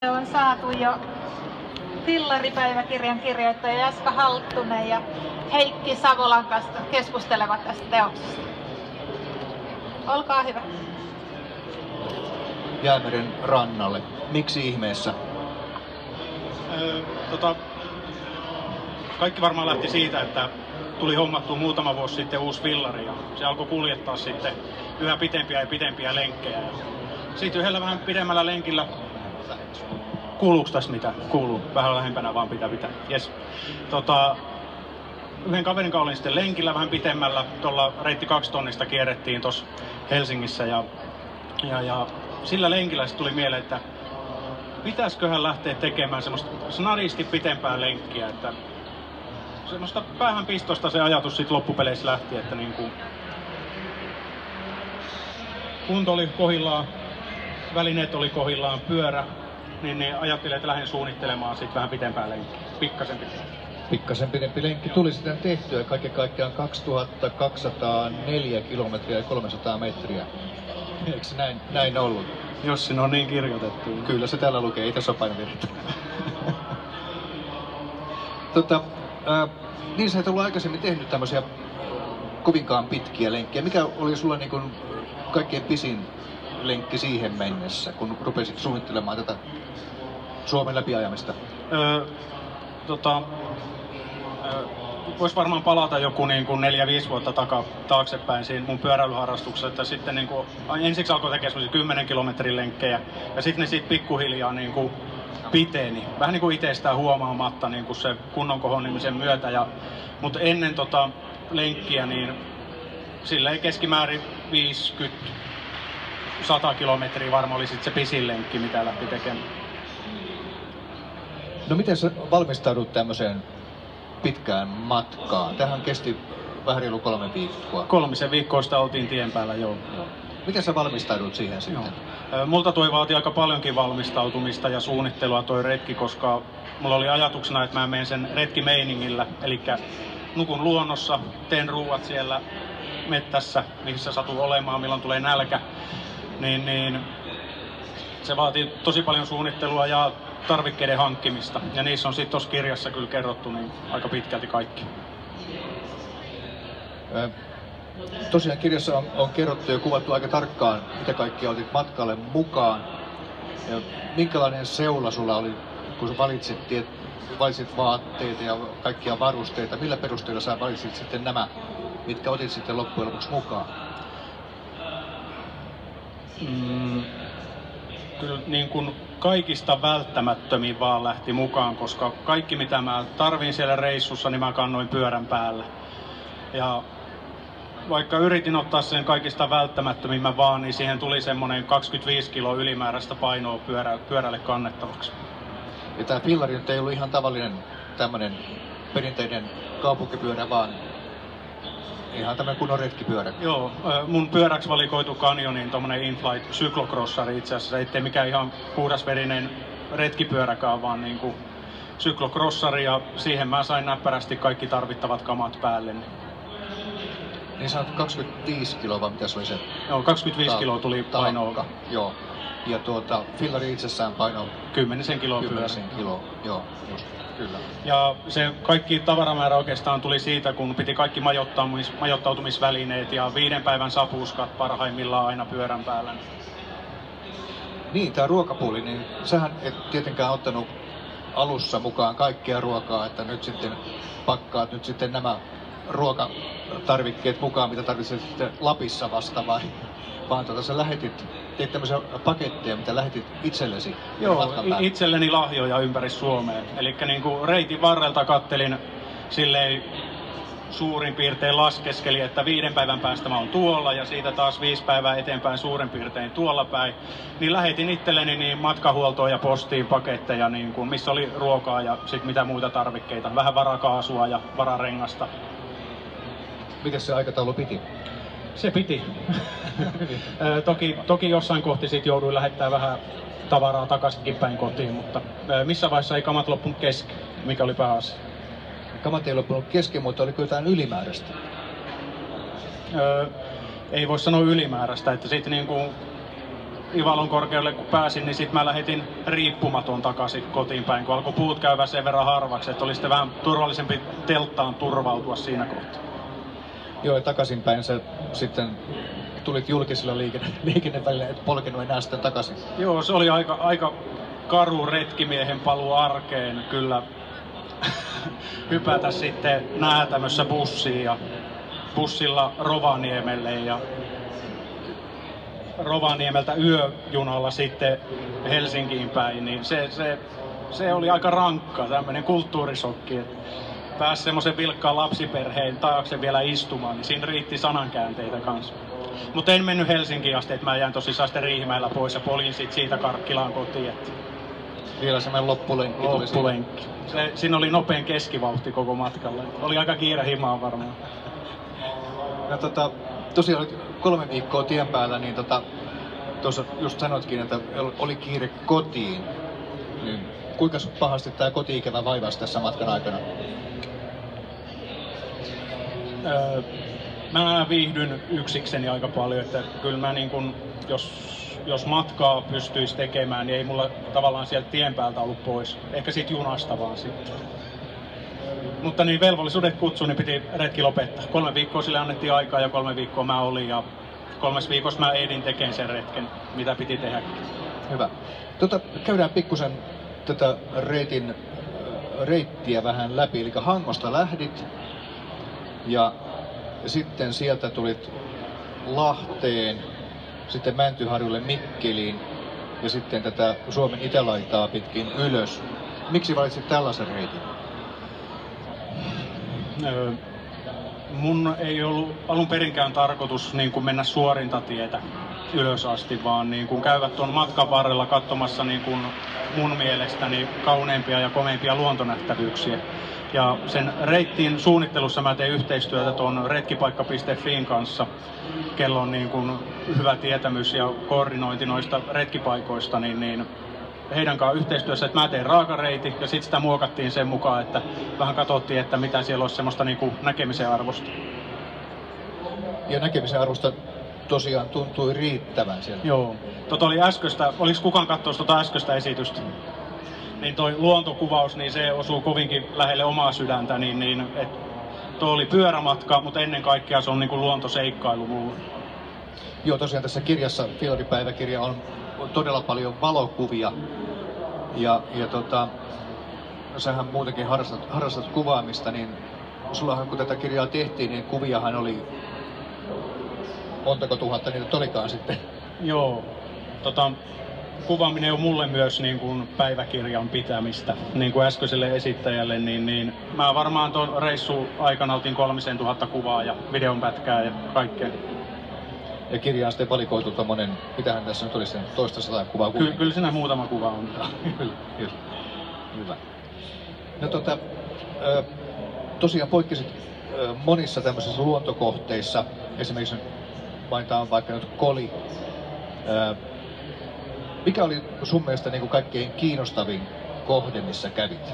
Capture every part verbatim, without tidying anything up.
On saatu jo Fillari-päiväkirjan kirjoittaja Jaska Halttunen ja Heikki Savolan kanssa keskustelevat tästä teoksesta. Olkaa hyvä. Jäämeren rannalle. Miksi ihmeessä? Öö, tota, kaikki varmaan lähti siitä, että tuli hommattua muutama vuosi sitten uusi fillari ja se alkoi kuljettaa sitten yhä pitempiä ja pitempiä lenkkejä. Sitten yhdellä vähän pidemmällä lenkillä, kuuluuko tässä mitä? Kuuluu. Vähän lähempänä vaan pitää pitää. Yes. Tota, yhden kaverin kanssa olin sitten lenkillä vähän pitemmällä. Tuolla reitti kaksi tonnista kierrettiin tuossa Helsingissä ja, ja, ja sillä lenkillä tuli mieleen, että pitäisiköhän lähteä tekemään semmoista snadisti pitempää lenkkiä, että semmoista päähänpistosta se ajatus sitten loppupeleissä lähti, että niin kuin kunto oli kohillaan, välineet oli kohillaan, pyörä, niin, niin ajattelin, että lähden suunnittelemaan sitten vähän pitempää lenkkiä, pikkasen pitempää. Pikkasen pidempi lenkki tuli sitten tehtyä, kaiken kaikkiaan kaksituhattakaksisataaneljä kilometriä ja kolmesataa metriä. Eikö se näin, näin ollut? Jos siinä on niin kirjoitettu. Kyllä se täällä lukee, ei tässä ole painovirhettä. tota, äh, niin sä et ollut aikaisemmin tehnyt tämmöisiä kovinkaan pitkiä lenkkejä. Mikä oli sulla niin kuin kaikkein pisin lenkki siihen mennessä, kun rupesit suunnittelemaan tätä Suomen läpiajamista? Öö, tota, öö, Voisi varmaan palata joku niin kuin neljä viisi vuotta taka, taaksepäin siinä mun pyöräilyharrastuksessa, että sitten niin kuin, ensiksi alkoi tekemään kymmenen kilometrin lenkkejä ja sitten ne siitä pikkuhiljaa niin kuin piteni. Vähän niin kuin itsestään huomaamatta niin kuin se kunnon kohonimisen myötä. Ja, mutta ennen tota lenkkiä niin sillä ei keskimäärin viisikymmentä sata kilometriä varmaan oli sitten se pisin lenkki, mitä lähti tekemään. No miten sä valmistaudut tämmöiseen pitkään matkaan? Tähän kesti vähän reilu kolme viikkoa. Kolmisen viikkoista oltiin tien päällä, joo. joo. Miten sä valmistaudut siihen sitten? Joo. Multa toi vaati aika paljonkin valmistautumista ja suunnittelua toi retki, koska mulla oli ajatuksena, että mä menen sen retkimeiningillä. Eli nukun luonnossa, teen ruuat siellä mettässä, missä satuu olemaan, milloin tulee nälkä. Niin, niin se vaatii tosi paljon suunnittelua ja tarvikkeiden hankkimista. Ja niissä on sitten tuossa kirjassa kyllä kerrottu niin aika pitkälti kaikki. Ö, tosiaan kirjassa on, on kerrottu ja kuvattu aika tarkkaan, mitä kaikkia otit matkalle mukaan. Ja minkälainen seula sulla oli, kun sä valitsit, tiet, valitsit vaatteita ja kaikkia varusteita? Millä perusteella sä valitsit sitten nämä, mitkä otit sitten loppujen lopuksi mukaan? Mm, kyllä niin kuin kaikista välttämättömin vaan lähti mukaan, koska kaikki mitä mä tarvin siellä reissussa, niin mä kannoin pyörän päällä. Ja vaikka yritin ottaa sen kaikista välttämättömimmän vaan, niin siihen tuli semmoinen kaksikymmentäviisi kiloa ylimääräistä painoa pyörä, pyörälle kannettavaksi. Ja tää fillari nyt ei ollut ihan tavallinen tämmönen perinteinen kaupunkipyörä, vaan ihan tämmönen kunnon retkipyörä. Joo, mun pyöräksi valikoitu Canyonin tommonen Inflight cyclocrossari itse asiassa, ettei mikään ihan puhdasverinen retkipyöräkään, vaan niinku cyclocrossari ja siihen mä sain näppärästi kaikki tarvittavat kamat päälle. Niin sä oot kaksikymmentäviisi kiloa, vai mitä se oli se? Joo, kaksikymmentäviisi kiloa tuli painoa. Joo. Ja tuota, fillari itsessään paino kymmenisen kiloa pyörä. Kymmenisen kiloa, joo, just, kyllä. Ja se kaikki tavaramäärä oikeastaan tuli siitä, kun piti kaikki majoittautumis, majoittautumisvälineet ja viiden päivän sapuskat parhaimmillaan aina pyörän päällä. Niin, tää ruokapuoli, niin sähän et tietenkään ottanut alussa mukaan kaikkea ruokaa, että nyt sitten pakkaat nyt sitten nämä ruokatarvikkeet mukaan, mitä tarvitset sitten Lapissa vasta, vai vaan tuota sä lähetit, teit tämmöisiä paketteja, mitä lähetit itsellesi? Joo, itselleni lahjoja ympäri Suomea. Eli niin kuin reitin varrelta kattelin silleen suurin piirtein laskeskeli, että viiden päivän päästä mä oon tuolla ja siitä taas viisi päivää eteenpäin suurin piirtein tuolla päin. Niin lähetin itselleni niin matkahuoltoon ja postiin paketteja, niin kuin, missä oli ruokaa ja sit mitä muita tarvikkeita. Vähän varakaasua ja vararengasta. Miten se aikataulu piti? Se piti. toki, toki jossain kohti sit jouduin lähettää vähän tavaraa takaisinkin päin kotiin, mutta missä vaiheessa ei kamat loppunut kesken, mikä oli pääasia. Kamat ei loppunut kesken, mutta oliko jotain ylimääräistä? Öö, ei voi sanoa ylimääräistä, että sitten niinku Ivalon korkeudelle kun pääsin, niin sitten mä lähetin riippumaton takaisin kotiin päin, kun alkoi puut käydä sen verran harvaksi, että oli sitten vähän turvallisempi telttaan turvautua siinä kohtaa. Joo, ja takaisinpäin sä sitten tulit julkisilla liikenne, liikennevälillä, et polkenut enää sitten takaisin. Joo, se oli aika, aika karu retkimiehen paluu arkeen kyllä. Hypätä sitten Näätämössä bussiin ja bussilla Rovaniemelle ja Rovaniemeltä yöjunalla sitten Helsinkiin päin, niin se, se, se oli aika rankka tämmöinen kulttuurisokki. Pääsi semmoisen vilkkaan lapsiperheen taakse vielä istumaan, niin siinä riitti sanankäänteitä kanssa. Mutta en mennyt Helsinkiin asti, että mä jäin tosissaan sitten Riihimäellä pois ja poljin sit siitä Karkkilaan kotiin. Että vielä semmoinen loppulenkki tuli loppulenkki. Se, siinä oli nopein keskivauhti koko matkalla. Oli aika kiire himaan varmaan. No, tota, tosiaan olit kolme viikkoa tien päällä, niin tota, tuossa just sanoitkin, että oli kiire kotiin. Niin, kuinka pahasti tämä koti-ikävä vaivasi tässä matkan aikana? Öö, mä viihdyn yksikseni aika paljon, että kyllä mä niin kun, jos, jos matkaa pystyisi tekemään, niin ei mulla tavallaan sieltä tien päältä ollut pois. Ehkä siitä junasta vaan sitten. Mutta niin velvollisuudet kutsuun, niin piti retki lopettaa. Kolme viikkoa sille annettiin aikaa ja kolme viikkoa mä olin ja kolmes viikossa mä ehdin tekemään sen retken, mitä piti tehdäkin. Hyvä. Tota, käydään pikkusen tätä reitin, reittiä vähän läpi. Eli Hangosta lähdit ja sitten sieltä tulit Lahteen, sitten Mäntyharjulle Mikkeliin ja sitten tätä Suomen itälaitaa pitkin ylös. Miksi valitsit tällaisen reitin? Öö, mun ei ollut alun perinkään tarkoitus niin kuin mennä suorinta tietä ylös asti, vaan niin kuin käydä tuon matkan varrella katsomassa niin kuin mun mielestäni kauneimpia ja komeimpia luontonähtävyyksiä. Ja sen reittin suunnittelussa mä teen yhteistyötä tuon retkipaikka piste fin kanssa, kello on niin kuin hyvä tietämys ja koordinointi noista retkipaikoista, niin, niin heidän kanssaan yhteistyössä, että mä tein raakareiti ja sitten sitä muokattiin sen mukaan, että vähän katsottiin, että mitä siellä olisi semmoista niin kuin näkemisen arvosta. Ja näkemisen arvosta tosiaan tuntui riittävän siellä. Joo. Tota oli äskeistä, oliko kukaan katsoa tuota äskeistä esitystä? Niin toi luontokuvaus, niin se osuu kovinkin lähelle omaa sydäntä, niin, niin et, tuo oli pyörämatka, mutta ennen kaikkea se on niin kuin luontoseikkailu mulle. Joo, tosiaan tässä kirjassa, Filari-päiväkirja, on todella paljon valokuvia. Ja, ja tota, sähän muutenkin harrastat, harrastat kuvaamista, niin sullahan kun tätä kirjaa tehtiin, niin kuviahan oli montako tuhatta niitä olikaan sitten. Joo, tota, kuvaaminen on mulle myös niin kuin päiväkirjan pitämistä, niin kuin äskeiselle esittäjälle, niin, niin mä varmaan tuon reissun aikana otin kolmisen tuhatta kuvaa ja videonpätkää ja kaikkea. Ja kirjaan sitten valikoitu tommonen, mitähän tässä nyt olisi, toista sataa kuvaa Ky- Kyllä siinä muutama kuva on. Kyllä, kyllä. Hyvä. No tota, tosiaan poikkesit monissa tämmöisissä luontokohteissa, esimerkiksi mainitaan vaikka nyt Koli. Mikä oli sun mielestä niin kuin kaikkein kiinnostavin kohde, missä kävit?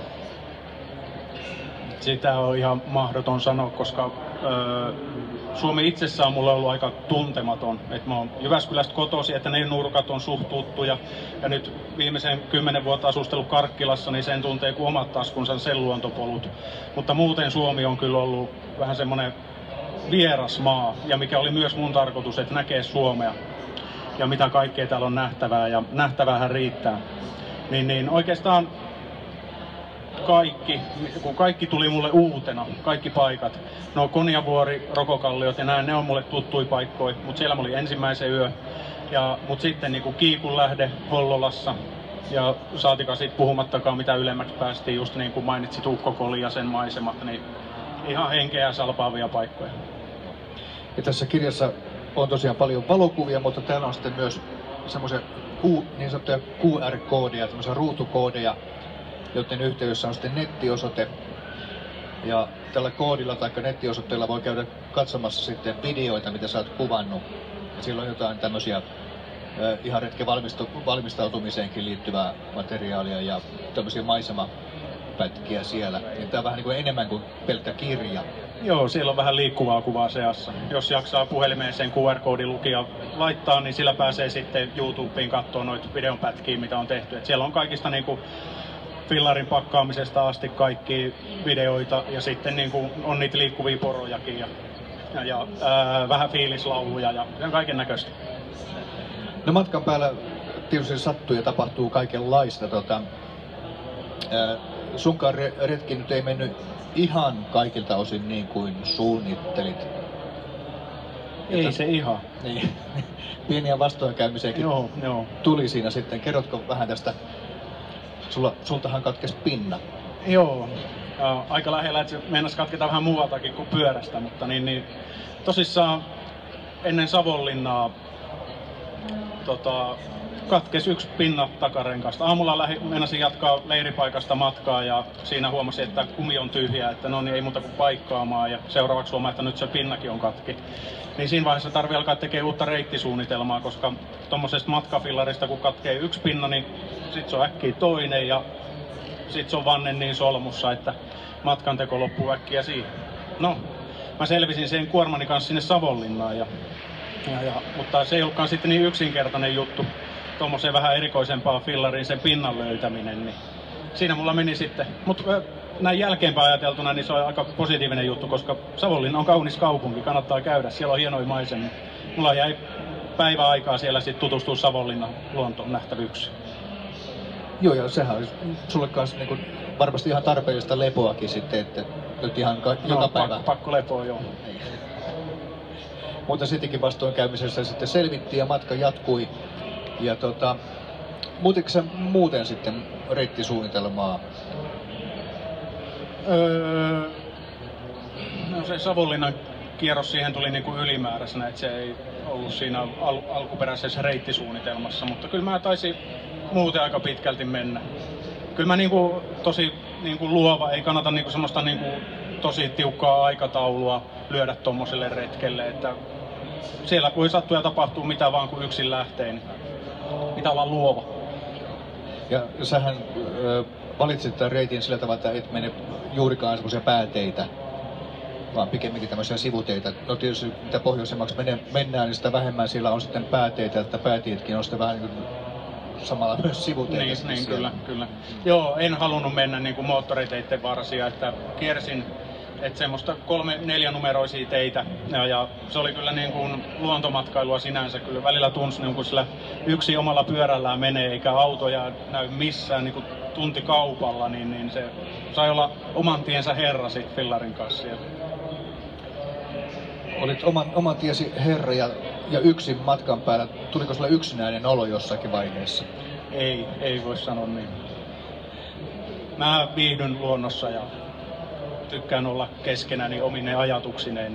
Sitä on ihan mahdoton sanoa, koska öö, Suomi itsessään on mulle ollut aika tuntematon. Et mä oon Jyväskylästä kotoisin, että ne nurkat on suht tuttuja. Ja nyt viimeisen kymmenen vuotta asustellut Karkkilassa, niin sen tuntee kuin omat taskunsa sen luontopolut. Mutta muuten Suomi on kyllä ollut vähän semmoinen vieras maa. Ja mikä oli myös mun tarkoitus, että näkee Suomea. Ja mitä kaikkea täällä on nähtävää, ja nähtäväähän riittää. Niin, niin oikeastaan kaikki, kun kaikki tuli mulle uutena, kaikki paikat. No Konjavuori, Rokokalliot ja näin, ne on mulle tuttuja paikkoja, mutta siellä mä olin ensimmäisen yö. Ja, mut sitten niin Kiikunlähde Hollolassa, ja saatikaan siitä puhumattakaan mitä ylemmäksi päästiin, just niin kuin mainitsit Ukkokoli ja sen maisemat, niin ihan henkeä salpaavia paikkoja. Ja tässä kirjassa on tosiaan paljon valokuvia, mutta täällä on sitten myös semmoisia niin sanottuja Q R-koodeja, tämmöisiä ruutukoodeja, joiden yhteydessä on sitten nettiosoite. Ja tällä koodilla tai nettiosoitteella voi käydä katsomassa sitten videoita, mitä sä oot kuvannut. Ja siellä on jotain tämmöisiä äh, ihan retken valmistautumiseenkin liittyvää materiaalia ja tämmöisiä maisemapätkiä siellä. Ja tää on vähän niin kuin enemmän kuin pelkkä kirja. Joo, siellä on vähän liikkuvaa kuvaa seassa. Jos jaksaa puhelimeen sen Q R-koodin lukia laittaa, niin sillä pääsee sitten YouTubeen katsoa noita videonpätkiä, mitä on tehty. Et siellä on kaikista niinku fillarin pakkaamisesta asti kaikki videoita ja sitten niinku on niitä liikkuvia porojakin ja, ja, ja ää, vähän fiilislauluja ja kaiken näköistä. No matkan päällä tietysti sattuu ja tapahtuu kaikenlaista. Tota, ää, sunkaan re- retki nyt ei mennyt ihan kaikilta osin niin kuin suunnittelit. Ei Että, se ihan. Niin, pieniä vastoinkäymisiäkin Joo, joo. tuli siinä sitten. Kerrotko vähän tästä? Sulla, sultahan katkesi pinna. Joo, äh, aika lähellä, että se meinasi katketa vähän muualtakin kuin pyörästä, mutta niin, niin tosissaan ennen Savonlinnaa tota, katkesi yksi pinna takarenkasta. Aamulla lähi, meinasin jatkaa leiripaikasta matkaa ja siinä huomasin, että kumi on tyhjä, että no niin ei muuta kuin paikkaamaan ja seuraavaksi huomaa, että nyt se pinnakin on katki. Niin siinä vaiheessa tarvii alkaa tekemään uutta reittisuunnitelmaa, koska tuommoisesta matkafillarista kun katkee yksi pinna, niin sit se on äkkiä toinen ja sit se on vanne niin solmussa, että matkanteko loppuu äkkiä siihen. No, mä selvisin sen kuormani kanssa sinne Savonlinnaan, ja, ja, ja, mutta se ei ollutkaan sitten niin yksinkertainen juttu, tuommoiseen vähän erikoisempaan fillariin sen pinnan löytäminen, niin siinä mulla meni sitten. Mutta näin jälkeenpäin ajateltuna, niin se on aika positiivinen juttu, koska Savonlinna on kaunis kaupunki, kannattaa käydä, siellä on hienoja maisemia. Mulla jäi päivä aikaa siellä sitten tutustua Savonlinnan luontoon nähtävyyksiin. Joo, ja sehän olisi sulle kanssa niin kuin varmasti ihan tarpeellista lepoakin sitten, että nyt ihan ka- joka no, päivä. Pakko, pakko lepoa, joo. Mutta sittenkin vastoinkäymisessä sitten selvittiin ja matka jatkui. Ja tota, muutitko sä muuten sitten reittisuunnitelmaa? Öö, no se Savonlinnan kierros siihen tuli niinku ylimääräisenä, että se ei ollut siinä al- alkuperäisessä reittisuunnitelmassa, mutta kyllä mä taisin muuten aika pitkälti mennä. Kyllä mä niinku tosi niinku luova, ei kannata niinku semmoista niinku tosi tiukkaa aikataulua lyödä tommoselle retkelle, että siellä voi sattua ja tapahtuu mitä vaan kun yksin lähtee, niin pitää olla luova. Ja sähän ö, valitsit tämän reitin sillä tavalla, että et mene juurikaan semmoisia pääteitä, vaan pikemminkin tämmöisiä sivuteitä. No tietysti mitä pohjoisemmaksi mennään, niin sitä vähemmän siellä on sitten pääteitä, että päätietkin on sitten vähän niin kuin samalla myös sivuteitä. Niin, niin kyllä, kyllä. Joo, en halunnut mennä niin kuin moottoriteiden varsia, että kiersin että semmoista kolme, neljä numeroisia teitä ja, ja se oli kyllä niin kuin luontomatkailua sinänsä. Kyllä välillä tunsi niin kuin sillä yksi omalla pyörällään menee eikä autoja näy missään niin kuin tuntikaupalla, niin, niin se sai olla oman tiensä herra sit fillarin kanssa. Olit oman, oman tiesi herra ja, ja yksin matkan päällä. Tuliko sulla yksinäinen olo jossakin vaiheessa? Ei, ei voi sanoa niin. Mä viihdyn luonnossa ja tykkään olla keskenäni omine ajatuksineen.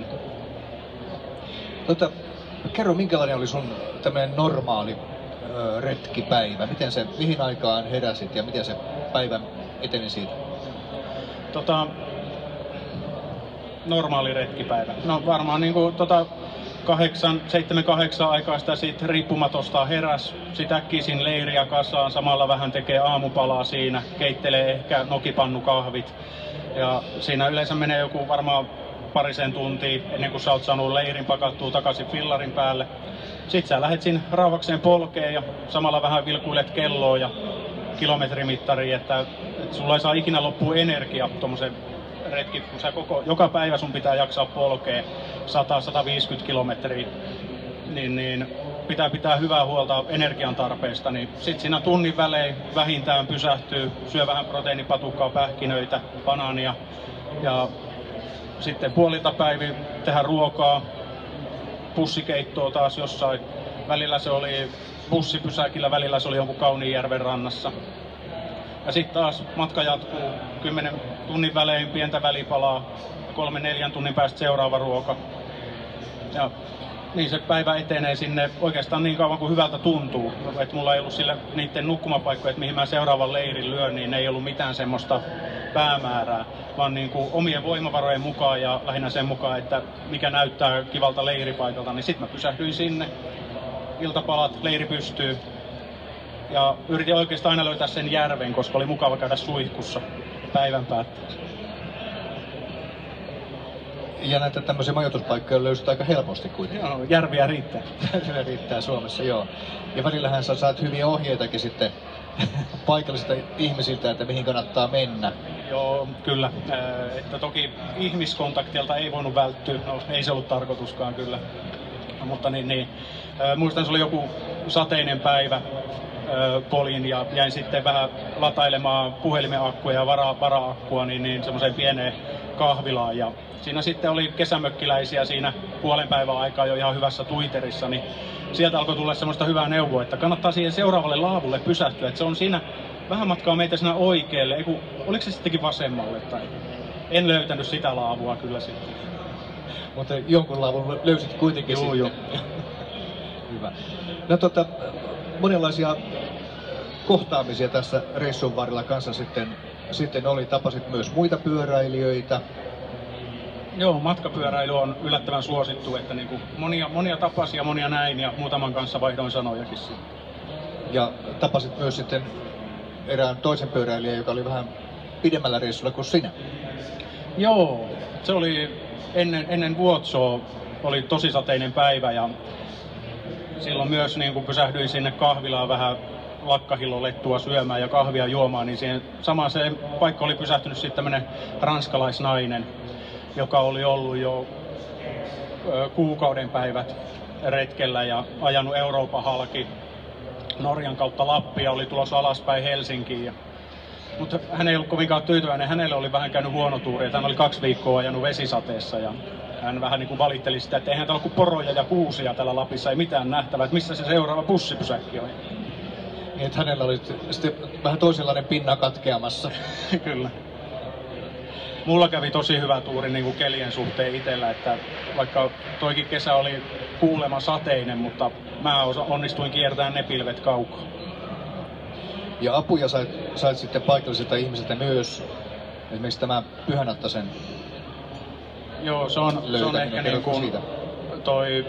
Tota, kerro, minkälainen oli sun tämmöinen normaali ö, retkipäivä? Miten se, mihin aikaan heräsit ja miten se päivä eteni siitä? Tota, normaali retkipäivä. No varmaan niinku tota kahdeksan, seitsemän, kahdeksan aikaa sitä siitä riippumatosta heräs. Sit äkkisin leiriä kasaan, samalla vähän tekee aamupalaa siinä, keittelee ehkä nokipannukahvit. Ja siinä yleensä menee joku varmaan parisen tuntia ennen kuin sä oot saanut leirin pakattua takaisin fillarin päälle. Sitten sä lähet sinne rauhakseen polkeen ja samalla vähän vilkuilet kelloa ja kilometrimittariin, että, että sulla ei saa ikinä loppua energia tommosen retki, kun sä koko, joka päivä sun pitää jaksaa polkea sata sata viisikymmentä kilometriä, niin, niin pitää pitää hyvää huolta energian tarpeesta, niin sit siinä tunnin välein vähintään pysähtyy, syö vähän proteiinipatukkaa, pähkinöitä, banaania ja sitten puolilta päivin tehdä ruokaa, pussikeittoa taas jossain. Välillä se oli bussipysäkillä, välillä se oli jonkun Kauniijärven rannassa. Ja sitten taas matka jatkuu kymmenen tunnin välein pientä välipalaa, kolme neljän tunnin päästä seuraava ruoka. Ja niin se päivä etenee sinne oikeastaan niin kauan kuin hyvältä tuntuu. Että mulla ei ollut sillä niiden nukkumapaikkoja, että mihin mä seuraavan leirin lyön, niin ei ollut mitään semmoista päämäärää, vaan niin kuin omien voimavarojen mukaan ja lähinnä sen mukaan, että mikä näyttää kivalta leiripaikalta, niin sitten mä pysähdyin sinne. Iltapalat, leiri pystyy. Ja yritin oikeastaan aina löytää sen järven, koska oli mukava käydä suihkussa päivän päätteeksi. Ja näitä tämmöisiä majoituspaikkoja löysit aika helposti kuitenkin. Joo, järviä riittää. Järviä riittää Suomessa, joo. Ja välillähän sä saat hyviä ohjeitakin sitten paikallisilta ihmisiltä, että mihin kannattaa mennä. Joo, kyllä. Äh, että toki ihmiskontaktilta ei voinut välttyä, no ei se ollut tarkoituskaan kyllä. No, mutta niin, niin. Äh, muistan, se oli joku sateinen päivä, äh, polin ja jäin sitten vähän latailemaan puhelimen akkuja ja vara, vara-akkua niin, niin semmoiseen pieneen kahvilaan. Ja siinä sitten oli kesämökkiläisiä siinä puolen päivän aikaa jo ihan hyvässä Twitterissä, niin sieltä alkoi tulla semmoista hyvää neuvoa, että kannattaa siihen seuraavalle laavulle pysähtyä, että se on siinä vähän matkaa meitä siinä oikealle, eiku, oliko se sittenkin vasemmalle tai en löytänyt sitä laavua kyllä sitten. Mutta jonkun laavun löysit kuitenkin Joo, sitten. jo. Hyvä. No tota, monenlaisia kohtaamisia tässä reissun varrella kanssa sitten, sitten oli. Tapasit myös muita pyöräilijöitä. Joo, matkapyöräily on yllättävän suosittu, että niin kuin monia, monia tapasia, monia näin ja muutaman kanssa vaihdoin sanojakin sitten. Ja tapasit myös sitten erään toisen pyöräilijän, joka oli vähän pidemmällä reissulla kuin sinä. Joo, se oli ennen, ennen Vuotsoa oli tosi sateinen päivä ja silloin myös niin kun pysähdyin sinne kahvilaan vähän lakkahillolettua syömään ja kahvia juomaan, niin siihen samaan se paikka oli pysähtynyt sitten tämmönen ranskalaisnainen, joka oli ollut jo ö, kuukauden päivät retkellä ja ajanut Euroopan halki Norjan kautta Lappia, oli tulossa alaspäin Helsinkiin. Ja, mutta hän ei ollut kovinkaan tyytyväinen, hänelle oli vähän käynyt huono tuuri, että hän oli kaksi viikkoa ajanut vesisateessa ja hän vähän niin kuin valitteli sitä, että eihän täällä ole kuin poroja ja kuusia täällä Lapissa, ei mitään nähtävää, että missä se seuraava bussipysäkki on. Niin, että hänellä oli sitten vähän toisenlainen pinna katkeamassa. Kyllä. Mulla kävi tosi hyvä tuuri niin kuin kelien suhteen itsellä, että vaikka toikin kesä oli kuulema sateinen, mutta mä onnistuin kiertämään ne pilvet kaukaa. Ja apuja sait, sait sitten paikallisilta ihmisiltä myös, esimerkiksi tämä Pyhänattasen Joo, se on, se on ehkä niin kuin siitä? toi,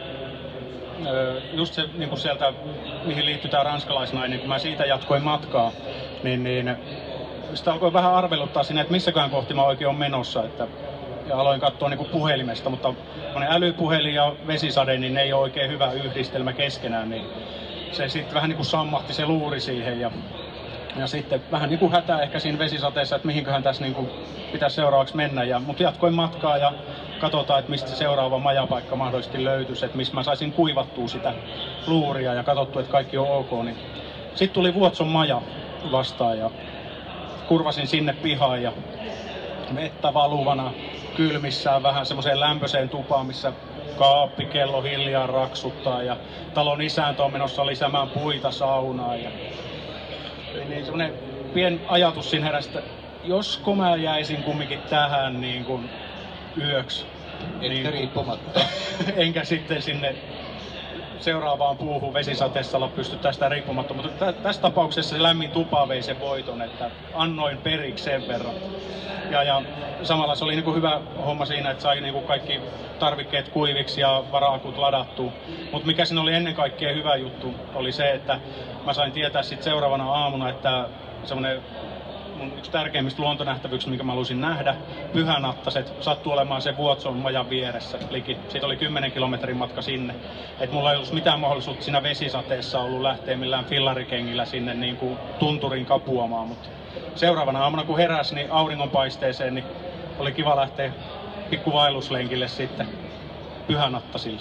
just se niin kuin sieltä, mihin liittyy tämä ranskalaisnainen, kun mä siitä jatkoin matkaa, niin, niin sitä alkoi vähän arveluttaa siinä, että missäkään kohti mä oikein on menossa. Että, ja aloin katsoa niin kuin puhelimesta, mutta älypuhelin ja vesisade, niin ne ei ole oikein hyvä yhdistelmä keskenään. Niin se sitten vähän niin kuin sammahti se luuri siihen. Ja, ja sitten vähän niin kuin hätää ehkä siinä vesisateessa, että mihinköhän tässä niin kuin pitäisi seuraavaksi mennä. Ja, mutta jatkoin matkaa ja katsotaan, että mistä seuraava majapaikka mahdollisesti löytyisi, että mistä mä saisin kuivattua sitä luuria ja katsottu, että kaikki on ok. Niin. Sitten tuli Vuotson maja vastaan ja kurvasin sinne pihaan ja vettä valuvana kylmissään vähän semmoiseen lämpöiseen tupaan, missä kaappikello hiljaa raksuttaa ja talon isäntä on menossa lisäämään puita saunaan. Ja niin semmoinen pien ajatus siinä heräsi, että josko mä jäisin kumminkin tähän niin kuin yöksi. Etkä niin, riippumatta. enkä sitten sinne seuraavaan puuhun vesisateessa pysty tästä riippumatta, mutta tässä tapauksessa se lämmin tupa vei sen voiton, että annoin periksi sen verran. Ja, ja samalla se oli niin kuin hyvä homma siinä, että sai niin kuin kaikki tarvikkeet kuiviksi ja vara-akut ladattua. Mutta mikä siinä oli ennen kaikkea hyvä juttu, oli se, että mä sain tietää sitten seuraavana aamuna, että semmoinen mun yksi tärkeimmistä luontonähtävyyksistä, minkä mä halusin nähdä, Pyhänattaset, sattuu olemaan se Vuotson majan vieressä. Liki. Siitä oli kymmenen kilometrin matka sinne. Et mulla ei ollut mitään mahdollisuutta siinä vesisateessa ollut lähteä millään fillarikengillä sinne niin kuin tunturin kapuamaan. Mutta seuraavana aamuna kun heräsi niin auringonpaisteeseen, niin oli kiva lähteä pikku vaelluslenkille sitten Pyhänattasille.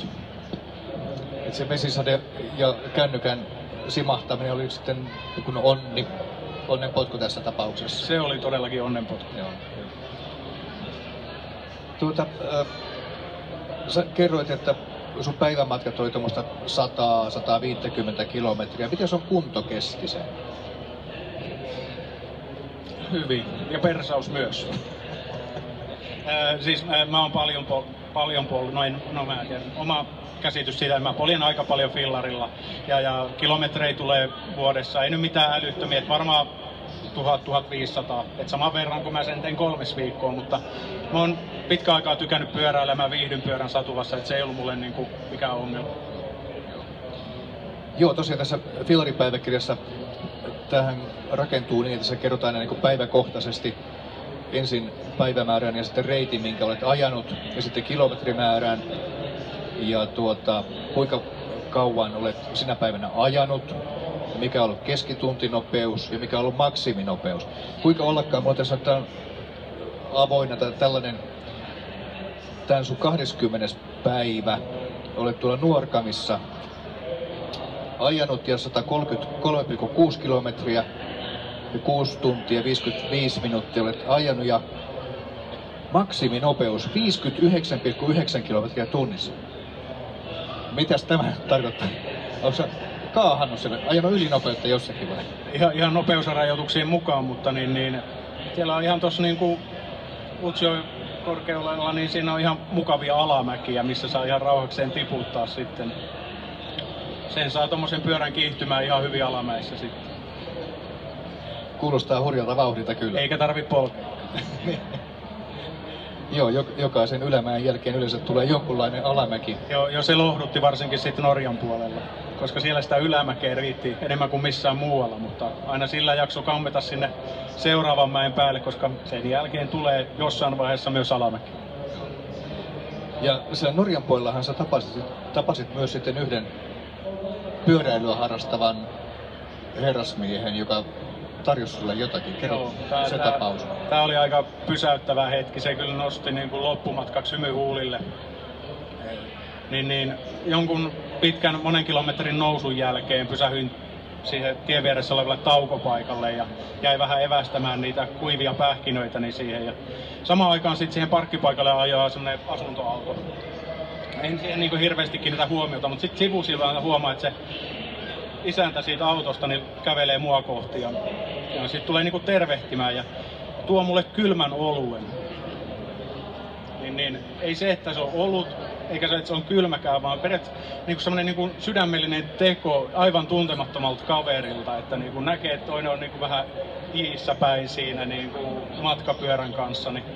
Et se vesisade ja kännykän simahtaminen oli sitten kun onni. Onnenpotku tässä tapauksessa. Se oli todellakin onnenpotku. Joo. Tuota, äh, sä kerroit, että sun päivämatkat oli tuommoista sata sata viisikymmentä kilometriä. Miten sun kunto kesti sen? Hyvin. Ja persaus myös. äh, siis äh, mä oon paljon, pol- paljon pol- noin, no mä en tiedä, oma käsitys siitä, että mä poljen aika paljon fillarilla. Ja, ja kilometrejä tulee vuodessa, ei nyt mitään älyttömiä, että varmaan tuhat viisisataa, että saman verran kuin mä sen tein kolmes viikkoa, mutta mä oon pitkä aikaa tykännyt pyöräillä, mä viihdyn pyörän satuvassa, että se ei ollut mulle niinku mikään ongelma. Joo, tosiaan tässä fillaripäiväkirjassa tähän rakentuu niin, että se kerrotaan aina niin kuin päiväkohtaisesti ensin päivämäärän ja sitten reitin, minkä olet ajanut, ja sitten kilometrimäärän, ja tuota, kuinka kauan olet sinä päivänä ajanut, ja mikä on ollut keskituntinopeus ja mikä on ollut maksiminopeus. Kuinka ollakaan, mulla tässä on avoinna tällainen, tämän sun kahdeskymmenes päivä, olet tuolla Nuorgamissa ajanut ja sata kolmekymmentäkolme pilkku kuusi kilometriä ja kuusi tuntia viisikymmentäviisi minuuttia olet ajanut ja maksiminopeus viisikymmentäyhdeksän pilkku yhdeksän kilometriä tunnissa. Mitäs tämä tarkoittaa? Onko sä kaahannut sille, ajanut ylinopeutta jossakin vai? Ihan, ihan nopeusrajoituksien mukaan, mutta niin, niin, siellä on ihan tuossa niin Utsjoen korkeudella, niin siinä on ihan mukavia alamäkiä, missä saa ihan rauhakseen tiputtaa sitten. Sen saa tommosen pyörän kiihtymään ihan hyvin alamäissä sitten. Kuulostaa hurjalta vauhdilta kyllä. Eikä tarvi polkea. Joo, jokaisen ylämäen jälkeen yleensä tulee jonkunlainen alamäki. Joo, jo se lohdutti varsinkin sitten Norjan puolella, koska siellä sitä ylämäkeä riitti enemmän kuin missään muualla, mutta aina sillä jakso kammeta sinne seuraavan mäen päälle, koska sen jälkeen tulee jossain vaiheessa myös alamäki. Ja siellä Norjan puolellahan sä tapasit, tapasit myös sitten yhden pyöräilyä harrastavan herrasmiehen, joka tarjosi sulle jotakin. Kerro se tää, tapaus. Tämä oli aika pysäyttävä hetki. Se kyllä nosti niin kuin loppumatkaksi hymy huulille. Niin, niin, jonkun pitkän monen kilometrin nousun jälkeen pysähyin siihen tien vieressä olevalle taukopaikalle ja jäi vähän evästämään niitä kuivia pähkinöitäni siihen. Ja samaan aikaan sitten siihen parkkipaikalle ajaa semmoinen asuntoauto. En siihen niin kuin hirveästi kiinnitä huomiota, mutta sitten sivusilmällä huomaa, että se isäntä siitä autosta niin kävelee mua kohti ja, ja sitten tulee niinku tervehtimään ja tuo mulle kylmän oluen. Niin, niin, ei se, että se on olut, eikä se, että se on kylmäkään, vaan periaatteessa niinku semmoinen niinku sydämellinen teko aivan tuntemattomalta kaverilta, että niinku näkee, että toinen on niinku vähän iissä päin siinä niinku matkapyörän kanssa. Niin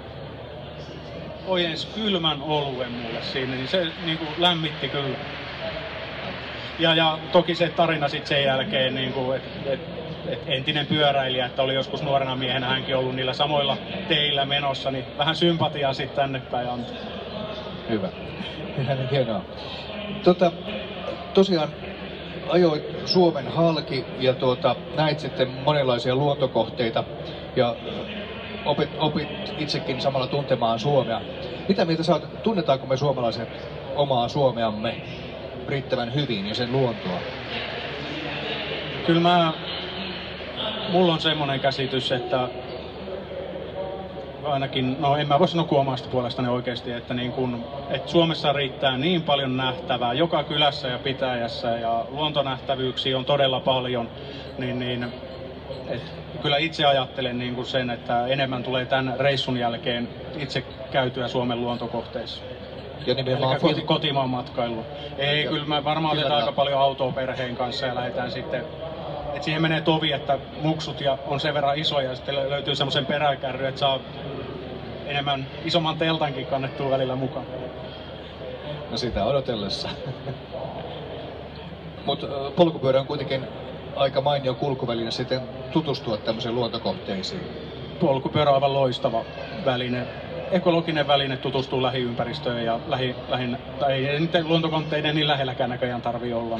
ojensi kylmän oluen mulle siinä, niin se niinku lämmitti kyllä. Ja, ja toki se tarina sitten sen jälkeen, niin että et, et entinen pyöräilijä, että oli joskus nuorena miehenä hänkin ollut niillä samoilla teillä menossa, niin vähän sympatiaa sitten tänne päin antoi. Hyvä. Ihan hienoa. Tota, tosiaan ajoit Suomen halki ja tuota, näit sitten monenlaisia luontokohteita ja opit, opit itsekin samalla tuntemaan Suomea. Mitä mieltä sä oot, tunnetaanko me suomalaiset omaa Suomeamme riittävän hyvin ja sen luontoa? Kyllä mä, mulla on semmoinen käsitys, että ainakin, no en mä voi sanoa omasta puolestani oikeasti, että, niin kun, että Suomessa riittää niin paljon nähtävää joka kylässä ja pitäjässä ja luontonähtävyyksiä on todella paljon, niin, niin että kyllä itse ajattelen niin kuin sen, että enemmän tulee tämän reissun jälkeen itse käytyä Suomen luontokohteissa. Ja nimenomaan koti, kotimaan matkailu. Ei, ja, kyllä me varmaan otetaan aika paljon autoa perheen kanssa ja lähdetään sitten, että siihen menee tovi, että muksut ja on sen verran isoja ja sitten löytyy semmoisen peräkärry, että saa enemmän isomman teltankin kannettua välillä mukaan. No sitä odotellessa. Mutta polkupyörä on kuitenkin aika mainio kulkuväline sitten tutustua tämmöisiin luontokohteisiin. Polkupyörä on aivan loistava väline. Ekologinen väline tutustuu lähiympäristöön ja lähi, lähin, tai ei niiden luontokohteiden niin lähelläkään näköjään tarvii olla.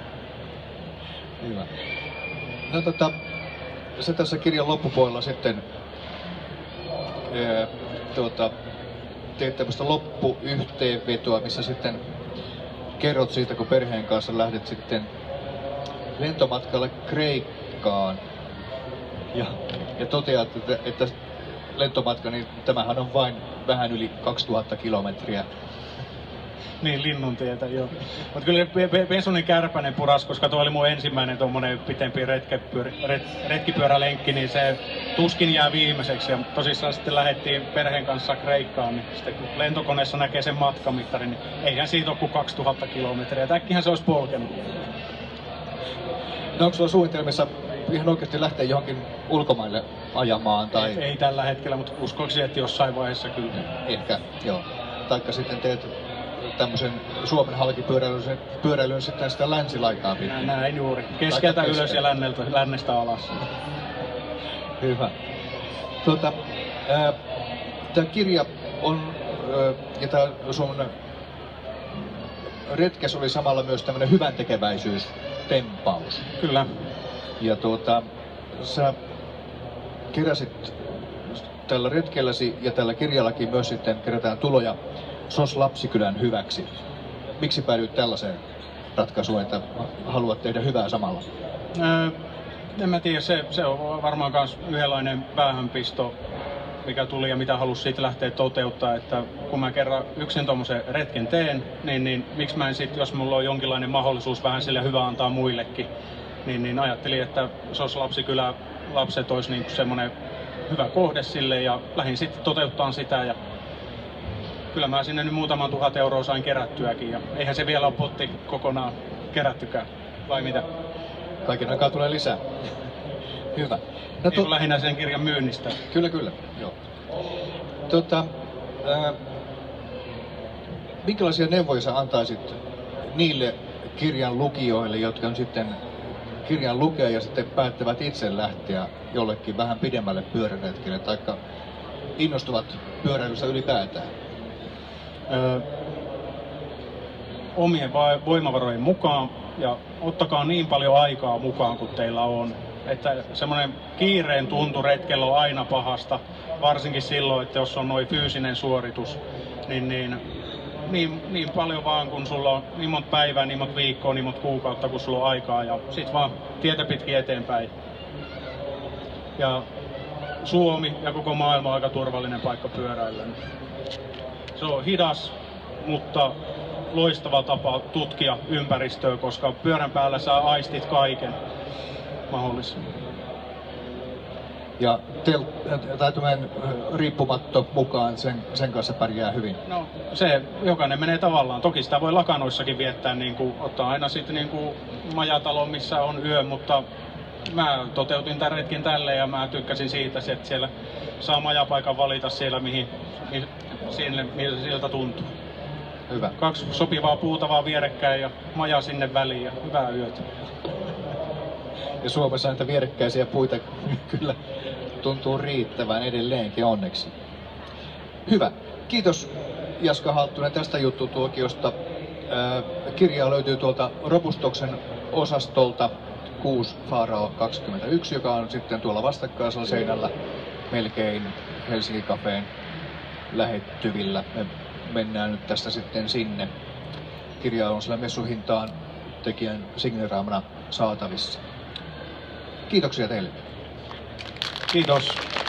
Hyvä. No tota, se tässä kirjan loppupuolella sitten ää, tuota, teet tämmöistä loppuyhteenvetoa, missä sitten kerrot siitä, kun perheen kanssa lähdet sitten lentomatkalle Kreikkaan ja, ja toteat, että, että lentomatka, niin tämähän on vain vähän yli kaksituhatta kilometriä. Niin, Linnuntietä, joo. Mutta kyllä Pesonen Kärpänen puras, koska tuo oli mun ensimmäinen tuommoinen pitempi retkipyörä, ret, retkipyörälenkki, niin se tuskin jää viimeiseksi. Ja tosissaan sitten lähdettiin perheen kanssa Kreikkaan, niin sitten kun lentokoneessa näkee sen matkamittarin, niin eihän siitä ole kuin kaksituhatta kilometriä. Äkkihän se olisi polkenut. No onko sulla suunnitelmissa ihan oikeasti lähteä johonkin ulkomaille ajamaan? Tai... Ei, ei tällä hetkellä, mutta uskoisin, että jossain vaiheessa kyllä. Ehkä, joo. Taikka sitten teet tämmöisen Suomen halkipyöräilyn pyöräilyn sitten sitä länsilaitaa pitkin. Näin juuri. Keskeltä ylös ja länneltä, lännestä alas. Hyvä. Tuota, tämä kirja on, ää, ja tämä sun retkes oli samalla myös tämmöinen hyvän tekeväisyystempaus. Kyllä. Ja tuota, sä keräsit tällä retkelläsi ja tällä kirjallakin myös sitten kerätään tuloja S O S Lapsikylän hyväksi. Miksi päädyit tällaiseen ratkaisuun, että haluat tehdä hyvää samalla? Öö, en mä tiedä, se, se on varmaan myös yhdenlainen päähänpisto, mikä tuli ja mitä halusi siitä lähteä toteuttaa, että kun mä kerran yksin tommosen retken teen, niin, niin miksi mä en sit, jos mulla on jonkinlainen mahdollisuus vähän sille hyvä antaa muillekin, niin, niin ajattelin, että S O S Lapsikylä lapset olisi niin semmoinen hyvä kohde sille ja lähdin sitten toteuttaa sitä ja kyllä mä sinne nyt muutaman tuhat euroa sain kerättyäkin ja eihän se vielä ole potti kokonaan kerättykään, vai mitä? Kaiken aikaa tulee lisää. Hyvä. No, to... lähinnä sen kirjan myynnistä. Kyllä, kyllä. Joo. Tota, ää, minkälaisia neuvoja sä antaisit niille kirjan lukijoille, jotka on sitten kirjan lukee ja sitten päättävät itse lähteä jollekin vähän pidemmälle pyöräretkelle, taikka innostuvat pyöräilystä ylipäätään? Öö, omien voimavarojen mukaan ja ottakaa niin paljon aikaa mukaan kuin teillä on. Että semmoinen kiireen tuntu retkellä on aina pahasta, varsinkin silloin, että jos on noin fyysinen suoritus, niin, niin, niin, niin paljon vaan kun sulla on niin monta päivää, niin monta viikkoa, niin monta kuukautta, kun sulla on aikaa ja sit vaan tietä pitkin eteenpäin. Ja Suomi ja koko maailma on aika turvallinen paikka pyöräillä. Se on hidas, mutta loistava tapa tutkia ympäristöä, koska pyörän päällä sä aistit kaiken mahdollisen. Ja tel, tai riippumatto mukaan sen, sen kanssa pärjää hyvin? No se, jokainen menee tavallaan. Toki sitä voi lakanoissakin viettää, niin kuin, ottaa aina sitten niin kuin majatalo, missä on yö, mutta mä toteutin tämän retkin tälleen ja mä tykkäsin siitä, että siellä saa majapaikan valita siellä, mihin, mihin, sinne, mihin se sieltä tuntuu. Hyvä. Kaksi sopivaa puuta vaan vierekkäin ja maja sinne väliin ja hyvää yötä. Ja Suomessa näitä vierekkäisiä puita kyllä tuntuu riittävän edelleenkin onneksi. Hyvä. Kiitos Jaska Halttunen tästä juttutuokiosta. Kirjaa löytyy tuolta Robustoksen osastolta kuusi Farao kaksikymmentäyksi, joka on sitten tuolla vastakkaisella seinällä melkein Helsingin Cafeen lähettyvillä. Me mennään nyt tästä sitten sinne. Kirja on sillä messuhintaan tekijän signeeraamana saatavissa. Kiitoksia teille. Kiitos.